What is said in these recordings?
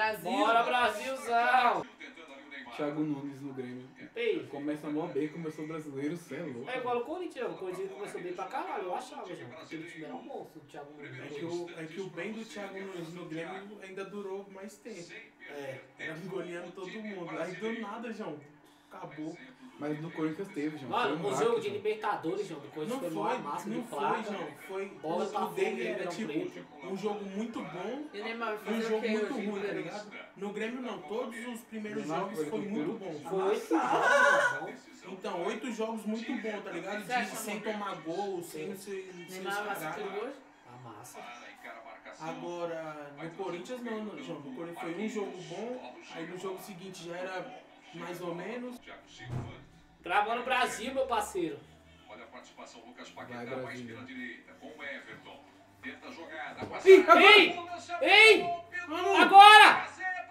Brasil. Bora, Brasilzão. Thiago Nunes no Grêmio. Ei, Começa mó bem, começou brasileiro, cê é louco. é igual o Corinthians. O Corinthians começou bem pra caralho, eu achava, já. Aquele time era um monstro, o Thiago Nunes. É que o bem do Thiago Nunes no Grêmio ainda durou mais tempo. Era goleando todo mundo. Aí do nada, João, acabou. Mas no Corinthians teve, João. Mano, Foi um o jogo hack, de João. Libertadores, João, do Corinthians Não foi foi, maior massa não de foi, placa. João. Foi Bola pra o dele fora, era Ribeirão tipo Preto. um jogo muito bom E o Neymar vai e um fazer o jogo que muito hoje? ruim, tá ligado? No Grêmio não, todos os primeiros Neymar jogos foi foi campeão? muito bom. Foi 8 jogos, João. Então, 8 jogos muito bom, tá ligado? Você acha, Sem mano? tomar gol, sem se Neymar vai ser escarar. aquele hoje? A massa. Agora, no Corinthians não, João. No Corinthians foi um jogo bom, aí no jogo seguinte já era mais ou menos. Gravando o Brasil, meu parceiro. Olha a participação, Lucas Vai, Paquetá mais Brasil. pela direita, com o Everton. Tenta a jogada. Ei! Ei! Agora!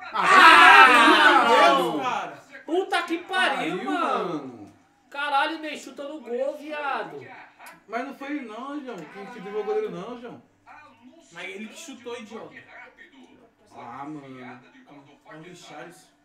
Meu Deus, cara! Puta que pariu, Pariu, mano! Caralho, nem chuta no gol, viado. Mas não foi ele não, João. Quem se driblou o goleiro não, João. Mas ele que chutou, idiota. Ah, mano. É o Richarlison.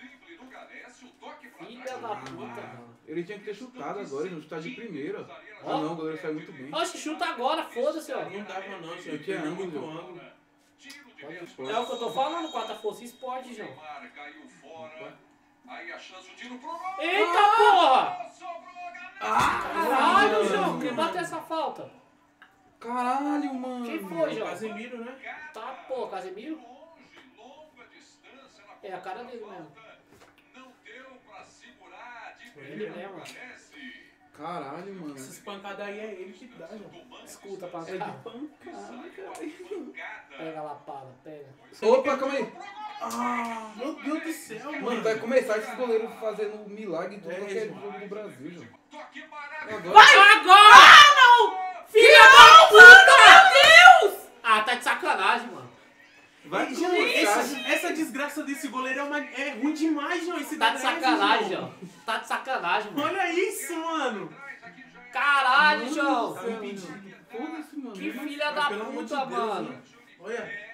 Filha da puta, mano. Ele tinha que ter chutado agora, ele não chutar de primeira. Ah Ó. não, o goleiro saiu muito bem. Oxe, chuta agora, foda-se, ó. Não dava não, João. Eu tinha Perdeu ângulo, muito João. ângulo. É o que eu tô falando, quarta força esporte, João. Caiu fora. Aí a chance, o tiro pro gol. Eita porra! Ah, Caralho, João, quem bateu essa falta? Caralho, mano. Quem foi, João? Casemiro, né? Tá, porra, Casemiro? Longa distância na É a cara dele mesmo. não deu pra segurar. Ele mesmo. Parece. Caralho, mano. Essas pancadas aí é ele que dá, João. Escuta pra É de cá. pancada, cara. Pega a lapada, pega. Opa, calma aí. Ah, meu Deus do céu, Mano, mano. vai começar esses goleiros fazendo milagre em tudo É, que é João. jogo do Brasil, João. Toque parado. Agora. Agora! Filha da puta! Meu Deus! Ah, tá de sacanagem, mano. Vai João, começar. essa desgraça desse goleiro é ruim demais, João. Esse Tá de Danese, sacanagem, João. Tá de sacanagem, mano. Olha isso, mano. Caralho, Mano João. do céu, mano. Foda-se, mano. Que Não- filha Mas da pelo amor de puta, Deus, mano. hein? Olha.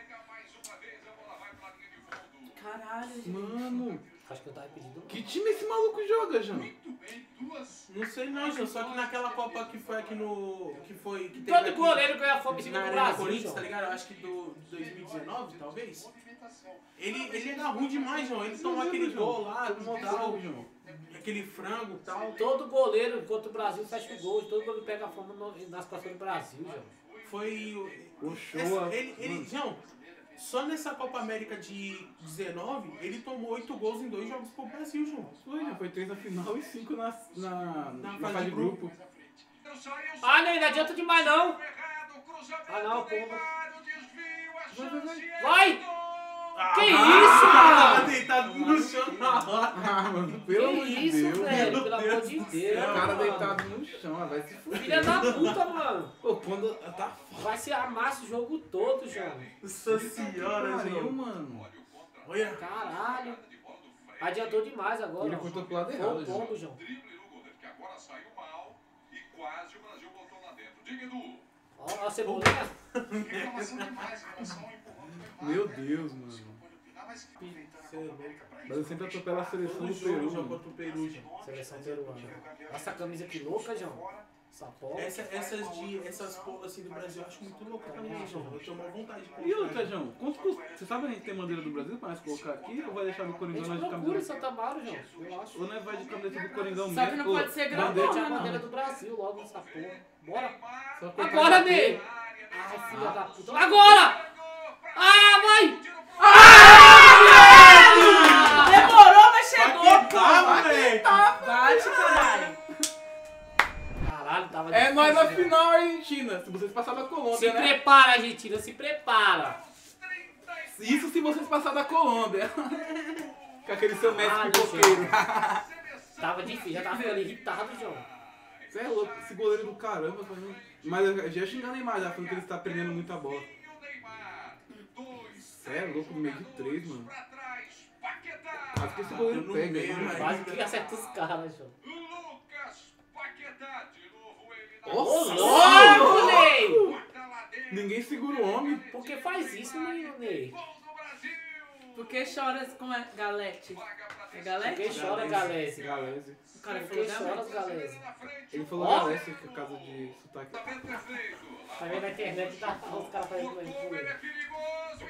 Caralho, gente. Mano, Acho que eu tava pedindo. que time esse maluco joga, João? Não sei não, João. Só que naquela Copa que foi aqui no... Que teve Todo aqui goleiro ganha fome em cima na do Arena Brasil, Corinthians, tá João. ligado? Eu acho que do 2019, talvez. Ele era ruim demais, João. Ele tomou aquele gol lá, tal, João. aquele frango e tal. Todo goleiro contra o Brasil fecha o gol. Todo goleiro pega a fama nas costas do Brasil, João. Foi... O show. Ele, João, só nessa Copa América de 19, ele tomou 8 gols em 2 jogos pro Brasil, João. Foi, João. Foi 3 na final e 5 na Na fase de grupo. Ah, nem não adianta demais, não. Ah, não, porra. Vai! Que isso, Tava mano? deitado no chão na hora. Ah, mano, Que pelo amor de isso, Deus. velho? Meu Pelo amor Deus de do Deus. céu. O cara mano. deitado no chão, ah, vai se fuder. Filha da puta, mano. Pô, quando tá Vai ser amassa o jogo todo, João. Nossa senhora, pariu, João. mano. Olha. Caralho. Adiantou demais agora. Ele ó. cortou pro lado Foi errado, o João. pombo, João. Drible no goleiro, que agora saiu mal e quase o Brasil voltou lá dentro. Diga, Edu. Ó, a cebolinha. Meu Deus, mano. Mas eu sempre atropelo a seleção Todo do jogo Peru, joga mano. contra o Peru, João. Seleção peruana. Essa camisa que louca, João. Essa porra. Essas porras assim do Brasil eu acho muito louco também, João. Eu tenho uma vontade de E outra, João, quanto custa? Você sabe a gente tem bandeira do Brasil pra nós colocar aqui? Ou vai deixar no A Coringão gente nós de procura em camiseta? Santa Amaro, João. Eu acho. Ou nós vai de camiseta do Coringão Só que mesmo? não pode ser grandona, bandeira- Tinha a não. bandeira do Brasil logo nessa porra. Bora. Só colocar Agora, aqui. Ney! Ai, filha da puta. Agora! Ah, vai! Demorou, mas chegou, Paquetá, moleque. Bate, caralho. Caralho, tava É nós na difícil, final, Argentina. Se vocês passarem da Se Colômbia, né? prepara, Argentina, se prepara. Isso se vocês passarem da Colômbia. Com aquele seu mestre Caralho, pipoqueiro. Tava difícil, já tava ficando irritado, João. Você é louco, esse goleiro do caramba. Mas eu já ia xingar o Neymar já, falando que ele está prendendo muita bola. Você é louco no meio de 3, mano. Quase que esse goleiro no pega, meio, mano. né? Quase que acerta os caras, João. Lucas Paquetá, de novo ele na Nossa! Louco, Ney! Ninguém segura o homem. Por que faz isso, Ney? Gol do Brasil! Por que choras com a Galete? É Galete? Quem chora, Galese? Galese. O cara Quem falou chora, Galete. Galese? Ele falou Ó. Galese, que é casa de sotaque. Tá vendo na internet, tá os caras fazendo Ele isso. é perigoso.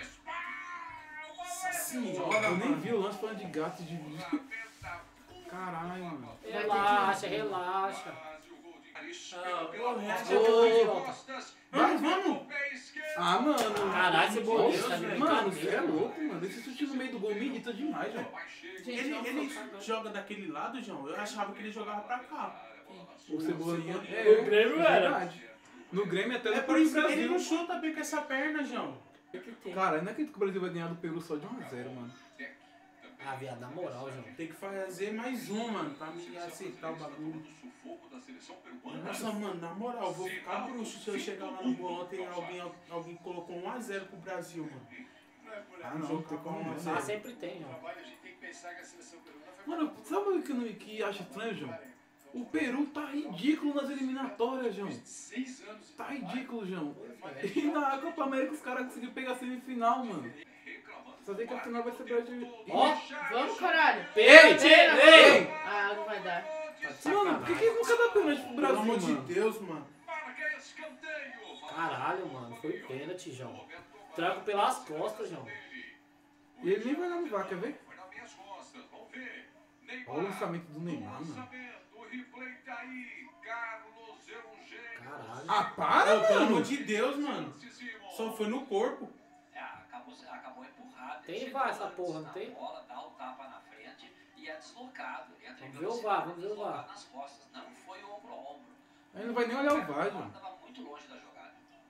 Senhora, Eu nem mano. vi o lance falando de gato e de bicho. Caralho, mano. Relaxa, relaxa. Ô, reage Ô, aqui, idiota. Vai, Vamos. Ah, mano. Caralho, esse boleiro tá de Mano, você é brincadeira. louco, mano. Esse chute no meio do gol me irrita demais, velho. Gente, Ele vamos focar agora. joga daquele lado, João? Eu achava que ele jogava pra cá. O Cebola Sim, é, o Grêmio é era. verdade. No Grêmio até É no por isso que ele Brasil. não chuta bem com essa perna, João. Cara, eu não acredito que o Brasil vai ganhar do Peru só de 1-0, mano. Ah, viado, na moral, João. Tem que fazer mais um, mano, pra me aceitar o bagulho. Nossa, mano, na moral, eu vou ficar bruxo se eu chegar lá no bolão e alguém colocou 1-0 pro Brasil, mano. Ah, não, não tem como não. Ah, sempre tem, João. Mano, sabe o que eu que acho estranho, João? O Peru tá ridículo nas eliminatórias, João. Tá ridículo, João. E na Copa América os caras conseguiram pegar a semifinal, mano. Só sei que a final vai ser Brasil. Ó, Vamos, caralho. pênalti, ei! Ah, não vai dar. Tá de Mano, por que sacanagem. nunca dá pênalti pro Pelo Brasil, amor de mano? Deus, mano. Caralho, mano, foi pênalti, João. Trago pelas costas, João. E ele nem vai lá no VAR, quer ver? Olha o lançamento do Neymar, mano. Caralho. Ah, para, Pelo amor mano! de Deus, mano. Só foi no corpo. Acabou empurrado. Tem VAR essa porra, não tem? Bola, dá o tapa na frente e é deslocado. Ele entra em Vamos ver o VAR, vamos ver o deslocado VAR. nas costas. Não foi ombro a ombro. Aí não vai nem olhar o VAR, A bola João. estava muito longe da jogada.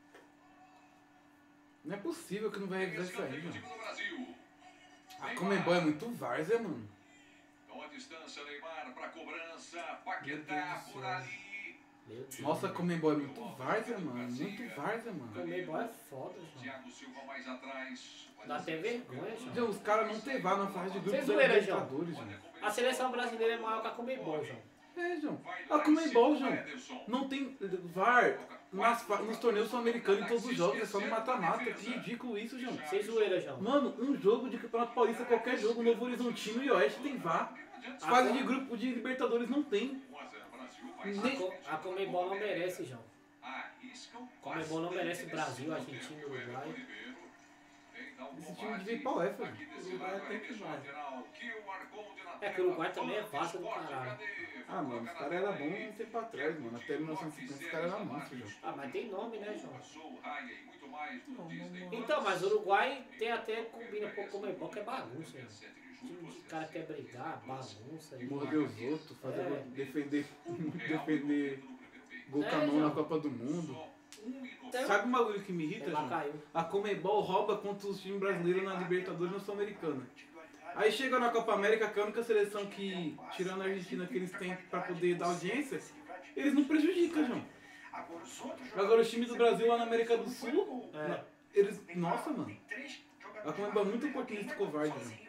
Não é possível que não vai revisar isso aí, João. A Comebol é muito várzea, mano. Com a distância, Neymar para cobrança. Paquetá por ali. Meu Deus. Nossa, a Comebol é muito várzea, mano. Muito várzea, mano. Comer bola é foda, João. Thiago Silva mais atrás. Dá até vergonha, João. João, os caras não tem VAR na fase de grupos Vocês da zoeira, João. Libertadores, João. A seleção brasileira é maior que a Comebol, João. É, João. A Comebol, João, não tem VAR nos torneios sul-americanos em todos os jogos. É só no mata-mata. Que ridículo isso, João. Vocês zoeira, João. Mano, um jogo de Campeonato Paulista, qualquer jogo, Novo Horizontino e Oeste tem VAR. Fase de grupo de Libertadores não tem. Nem... A Comebol não merece, João. Comebol não merece o Brasil, a Argentina, o Uruguai. Esse time devia ir pra UEFA, velho. O Uruguai até que vai. É que o Uruguai também é fácil do caralho. Ah, mano, os caras eram bons um tempo atrás, mano. Até 1950 os caras eram monstros, João. Ah, mas tem nome, né, João? Então, mas o Uruguai tem até combina com o Comebol, que é bagunça, João. Time de cara quer brigar, bagunça. E... Morder os outros, fazer É. defender gol É, com a mão na João. Copa do Mundo. Então, Sabe um bagulho que me irrita, Neymar João? caiu. A Comebol rouba contra os times brasileiros na Libertadores e na Sul-Americana. Aí chega na Copa América, que é a única seleção que, tirando a Argentina, que eles têm pra poder dar audiência, eles não prejudicam, João. Agora os times do Brasil lá na América do Sul, eles... Nossa, mano. A Comebol é muito oportunista e covarde, João.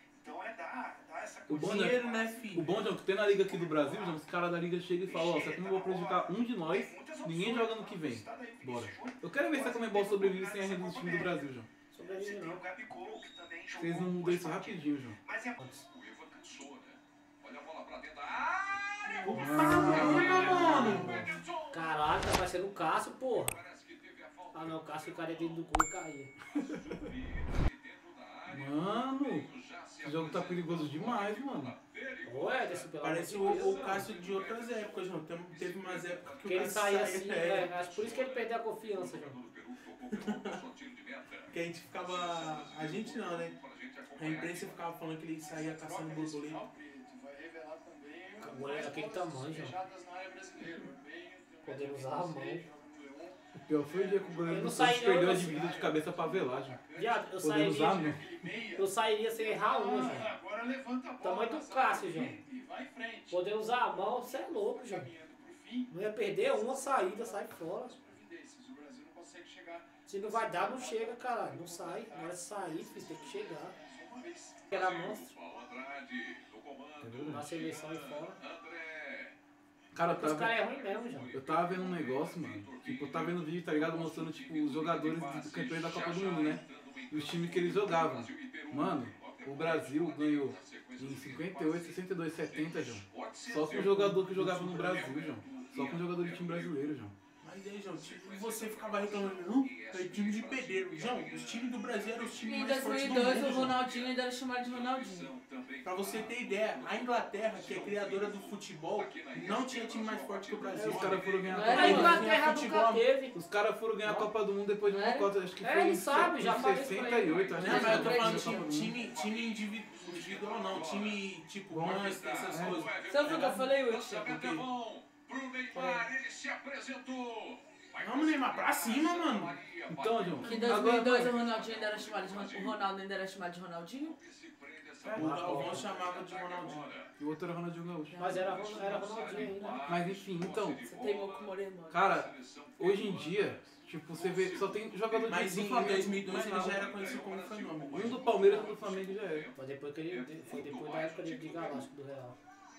O bom, Dinheiro, João, né, o filho? bom, João, que tem na liga aqui do Brasil, João, os caras da liga chegam e falam, ó, se a Comebol prejudicar um de nós, ninguém joga no que vem. Bora. Eu quero ver se a Comebol sobrevive sem a renda do time do Brasil, João. Sobrevive não. Vocês não mudam isso rapidinho, João. O Ivan cansou, né? Olha a bola pra dentro da área. Mano! Caralho, tá parecendo o Cássio, porra. Parece que teve a falta Ah não, o Cássio ficaria dentro do gol e caía. dentro da área. Mano, esse jogo tá perigoso demais, mano. Ô, Ederson, pelo amor Parece de Deus. o Cássio de outras épocas, João. Teve umas épocas que Que o ele Cássio saía assim, é, Acho por isso que ele perdeu a confiança, João. que a gente ficava... A gente não, né? A imprensa ficava falando que ele saía caçando borboleta. Agora é daquele tamanho, João. Podendo usar a mão. O pior foi o dia que o goleiro Eu do não Santos saí, perdeu não, a dividida de cabeça pra velar, João. Viado, Podendo usar a sairia, mão. eu sairia sem errar uma, João. Agora levanta a bola. Tamanho do Cássio, João. E vai em frente. Podendo usar a mão, você é louco, João. Não ia perder uma saída, sai fora. Providências. O Brasil não consegue chegar Se não vai dar, não chega, caralho. Não sai. Agora se sair, filho, tem que chegar. só uma vez. Era monstro. Andrade, no comando. Na seleção e fora. André. Cara, Porque os caras é ruim mesmo, João. eu tava vendo um negócio, mano. Tipo, eu tava vendo vídeo, tá ligado? Mostrando, tipo, os jogadores do campeão da Copa do Mundo, né? E os times que eles jogavam. Mano, o Brasil ganhou em 58, 62, 70, João. Só com o jogador que jogava no Brasil, João. Só com o jogador de time brasileiro, João. Mas aí, João, tipo, você ficava reclamando, não, é time de pedreiro. João, os times do Brasil eram os times Em mais fortes do 2002 mundo, o João. Ronaldinho ainda era chamado de Ronaldinho. Pra você ter ideia, a Inglaterra, que é criadora do futebol, não tinha time mais forte que o Brasil. Os caras foram ganhar Não a era A Copa do Mundo. Inglaterra nunca teve. Os caras foram ganhar a Copa do Mundo depois de uma Não era? Copa, acho que É, foi ele em sabe, já falei isso pra ele. 68, acho Não, que mas eu tô foi a falando Copa do Mundo. time individual não, time tipo Manchester, essas coisas. Você ouviu o que eu falei, Hudson? Pro Neymar, ele se apresentou. Vamos, Neymar, pra cima, mano. Então, João, Que em 2002 o Ronaldinho ainda era chamado de o Ronaldo ainda era chamado de Ronaldinho? O Galvão chamava de Ronaldinho. e o outro era Ronaldinho Gaúcho. Mas era Ronaldinho ainda. Mas enfim, então, Você teimou com o Moreno. cara, hoje em dia, tipo, você vê, só tem jogador Mas do em Flamengo. 2002 mas ele não. já era conhecido como fenômeno. Um do Palmeiras e um do Flamengo já era. Foi depois, foi depois da época de Galáctico do Real.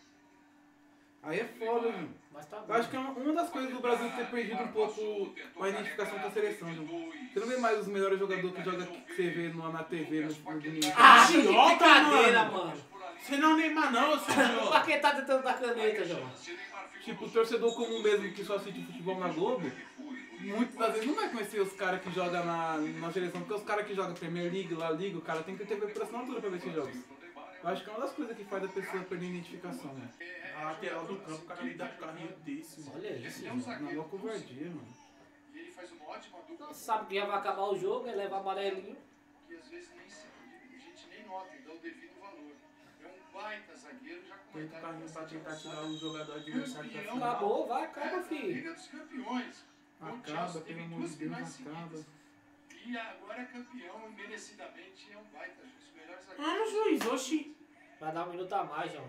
Aí é foda, João. Mas tá bom. Eu acho que é uma das coisas do Brasil ter perdido um pouco a identificação com a seleção, João. Você não vê mais os melhores jogadores que joga que você vê na TV, no domingo. Ah, que Idiota, brincadeira, mano. mano. Você não é o Neymar não, seu Pra idiota. quem tá tentando dar caneta, João? Tipo, o torcedor comum mesmo que só assiste futebol na Globo, muitas das vezes não vai conhecer os caras que jogam na seleção, porque os caras que jogam Premier League, La Liga, o cara tem que ter TV por assinatura pra ver esses jogos. Eu acho que é uma das coisas que faz a pessoa perder a identificação, né? A lateral do campo, o cara me dá um carrinho desse, mano. Olha isso, É um João. Na maior covardia, mano. E ele faz uma ótima dupla. Não sabe que já vai acabar o jogo, é levar amarelinho. Que às vezes a gente nem nota e dá o devido valor. É um baita zagueiro já com Tenta o carrinho pra tentar tirar o jogador adversário da frente. Acabou, vai, acaba, filho. Liga dos Campeões. O Acaba, Chelsea pelo teve amor duas de Deus, finais acaba. seguidas. E agora é campeão e merecidamente é um baita, um dos melhores Ah, zagueiros. juiz, oxi. Vai dar um minuto a mais, João.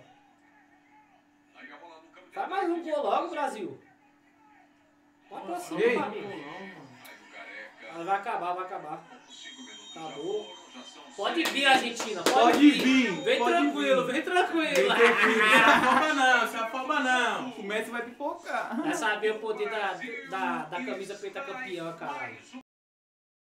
Aí a bola no campo de Faz mais um gol logo, Brasil. Vai pra cima, Ei. família. Aí o Careca, Mas vai acabar, vai acabar. 5 minutos Acabou. já foram, já são Pode 6. vir, Argentina. Pode vir, Vem pode tranquilo, vir. vem tranquilo. Não se afoba não, se afoba não. O Messi vai pipocar. Vai saber o poder da camisa preta campeã, caralho.